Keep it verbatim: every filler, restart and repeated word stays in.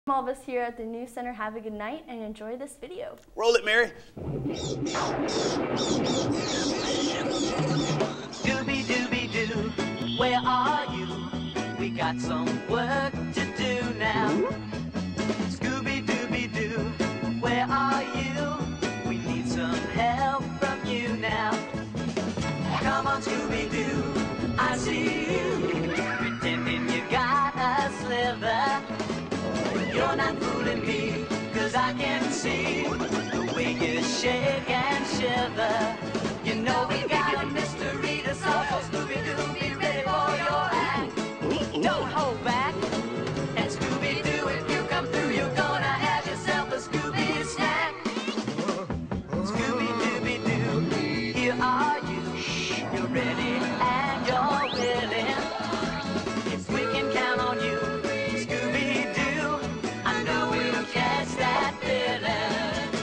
From all of us here at the News Center, have a good night and enjoy this video. Roll it, Mary. Scooby Dooby Doo, where are you? We got some work to do now. Scooby Dooby Doo, where are you? We need some help from you now. Come on, Scooby Doo, I see you, pretending you got a sliver. You're not fooling me, cause I can see the way you shake and shiver. You know we got a mystery to solve, so Scooby